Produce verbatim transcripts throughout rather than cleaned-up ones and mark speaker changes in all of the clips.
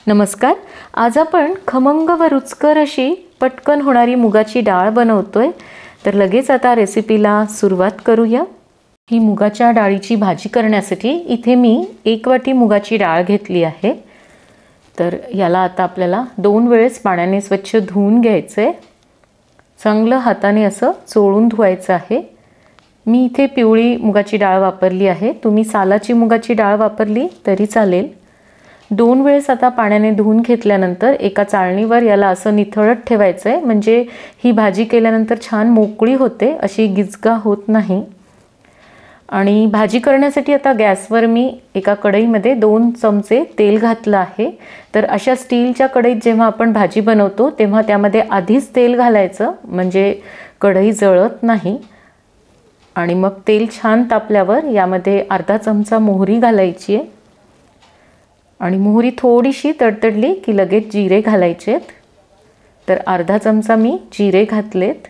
Speaker 1: नमस्कार. आज आपण खमंग व रुचकर अशी पटकन होणारी मुगाची डाळ बनवतोय. तर लगेच आता रेसिपीला सुरुवात करूया. ही मुगाच्या डाळीची भाजी करण्यासाठी इथे मी एक वाटी मुगाची डाळ घेतली आहे. तर याला आता आपल्याला दोन वेळेस पाण्याने स्वच्छ धुवून घ्यायचे. चांगलं हाताने असं चोळून धुवायचं आहे. मी इथे पिवळी मुगाची डाळ वापरली आहे. तुम्ही सालाची मुगाची डाळ वापरली तरी चालेल. दोन वेळेस आता पाण्याने धुवून घेतल्यानंतर एका चाळणीवर याला असं निथळत ठेवायचं आहे. म्हणजे ही भाजी केल्यानंतर छान मोकळी होते, अशी गिजगा होत नाही. आणि भाजी करण्यासाठी आता गॅसवर मी एका कढईमध्ये दोन चमचे तेल घातलं आहे. तर अशा स्टीलच्या कढईत जेव्हा आपण भाजी बनवतो तेव्हा त्यामध्ये आधीच तेल घालायचं, म्हणजे कढई जळत नाही. आणि मग तेल छान तापल्यावर यामध्ये अर्धा चमचा मोहरी घालायची आहे. आणि मोहरी थोडीशी तडतडली की लगेच जिरे घालायचेत. तर अर्धा चमचा मी जिरे घातलेत.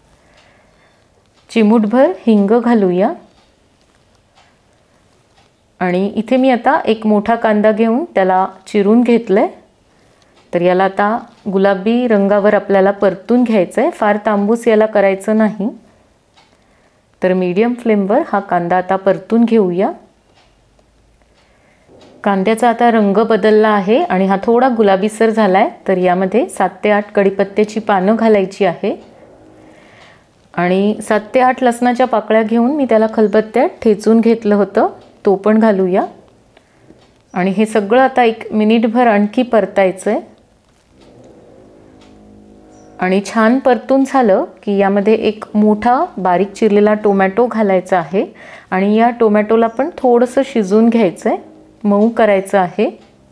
Speaker 1: चिमूटभर हिंग घालूया. आणि इथे मी आता एक मोठा कांदा घेऊन त्याला चिरून घेतलंय. तर याला आता गुलाबी रंगावर आपल्याला परतून घ्यायचं आहे. फार तांबूस याला करायचं नाही. तर मीडियम फ्लेमवर हा कांदा आता परतून घेऊया. कांद्याचा आता रंग बदलला आहे आणि हा थोडा गुलाबीसर झाला आहे. तर यामध्ये सात ते आठ कढीपत्त्याची पानं घालायची आहे. आणि सात ते आठ लसणाच्या पाकळ्या घेऊन मी त्याला खलबत्त्यात ठेचून घेतलं होतं, तो पण घालूया. आणि हे सगळं आता एक मिनिटभर आणखी परतायचं आहे. आणि छान परतून झालं की यामध्ये एक मोठा बारीक चिरलेला टोमॅटो घालायचा आहे. आणि या टोमॅटोला पण थोडंसं शिजवून घ्यायचं आहे, मऊ करायचं आहे.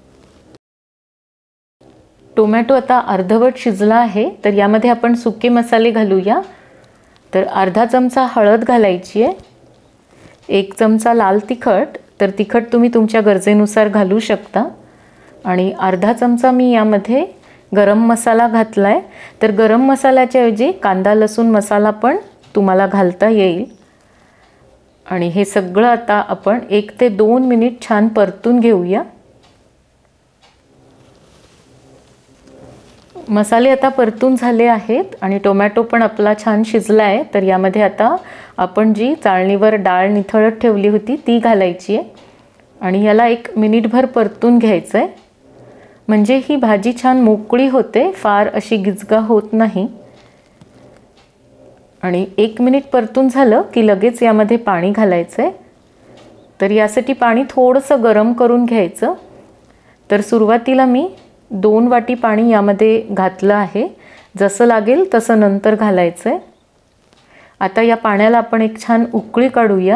Speaker 1: टोमॅटो आता अर्धवट शिजला आहे. तर यामध्ये आपण सुके मसाले घालूया. तर अर्धा चमचा हळद घालायची आहे. एक चमचा लाल तिखट, तर तिखट तुम्ही तुमच्या गरजेनुसार घालू शकता. आणि अर्धा चमचा मी यामध्ये गरम मसाला घातला आहे. तर गरम मसाल्याच्या ऐवजी कांदा लसूण मसाला पण तुम्हाला घालता येईल. आणि हे सगळं आता आपण एक ते दोन मिनिट छान परतून घेऊया. मसाले आता परतून झाले आहेत आणि टोमॅटो पण आपला छान शिजला आहे. तर यामध्ये आता आपण जी चाळणीवर डाळ निथळत ठेवली होती ती घालायची आहे. आणि याला एक मिनिटभर परतून घ्यायचं आहे, म्हणजे ही भाजी छान मोकळी होते, फार अशी गिजगा होत नाही. आणि एक मिनिट परतून झालं की लगेच यामध्ये पाणी घालायचं आहे. तर यासाठी पाणी थोडंसं गरम करून घ्यायचं. तर सुरुवातीला मी दोन वाटी पाणी यामध्ये घातलं आहे. जसं लागेल तसं नंतर घालायचं आहे. आता या पाण्याला आपण एक छान उकळी काढूया.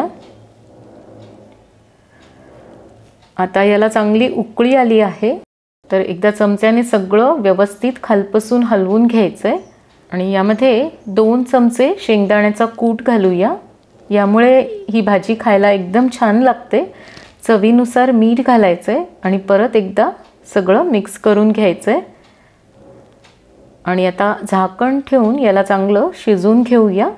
Speaker 1: आता याला चांगली उकळी आली आहे. तर एकदा चमच्याने सगळं व्यवस्थित खालपासून हलवून घ्यायचं आहे. आणि यामध्ये दोन चमचे शेंगदाण्याचा कूट घालूया. यामुळे ही भाजी खायला एकदम छान लागते. चवीनुसार मीठ घालायचं आहे आणि परत एकदा सगळं मिक्स करून घ्यायचं आहे. आणि आता झाकण ठेवून याला चांगलं शिजवून घेऊया.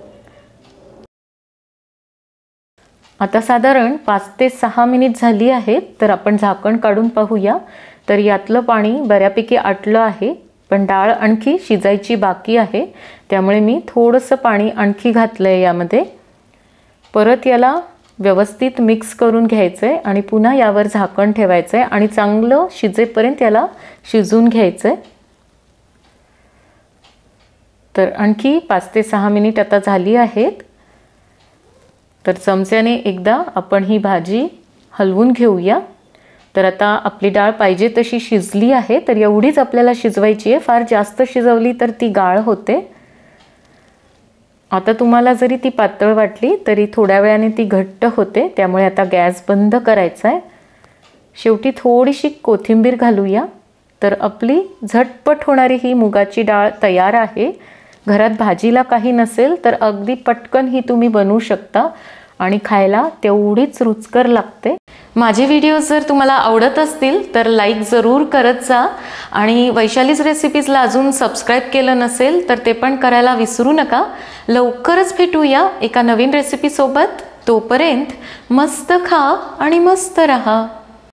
Speaker 1: आता साधारण पाच ते सहा मिनिट झाली आहेत. तर आपण झाकण काढून पाहूया. तर यातलं पाणी बऱ्यापैकी आटलं आहे, पण डाळ आणखी शिजायची बाकी आहे. त्यामुळे मी थोडंसं पाणी आणखी घातलं आहे यामध्ये. परत याला व्यवस्थित मिक्स करून घ्यायचं आहे आणि पुन्हा यावर झाकण ठेवायचं आहे आणि चांगलं शिजेपर्यंत याला शिजवून घ्यायचं आहे. तर आणखी पाच ते सहा मिनिट आता झाली आहेत. तर चमच्याने एकदा आपण ही भाजी हलवून घेऊया. तर आता आपली डाळ पाहिजे तशी शिजली आहे. तर एवढीच आपल्याला शिजवायची आहे. फार जास्त शिजवली तर ती गाळ होते. आता तुम्हाला जरी ती पातळ वाटली तरी थोड्या वेळाने ती घट्ट होते. त्यामुळे आता गॅस बंद करायचा आहे. शेवटी थोडीशी कोथिंबीर घालूया. तर आपली झटपट होणारी ही मुगाची डाळ तयार आहे. घरात भाजीला काही नसेल तर अगदी पटकन ही तुम्ही बनवू शकता आणि खायला तेवढीच रुचकर लागते. माझे व्हिडिओज जर तुम्हाला आवडत असतील तर लाईक जरूर करत जा. आणि वैशालीज रेसिपीजला अजून सबस्क्राईब केलं नसेल तर ते पण करायला विसरू नका. लवकरच भेटूया एका नवीन रेसिपीसोबत. तोपर्यंत मस्त खा आणि मस्त रहा.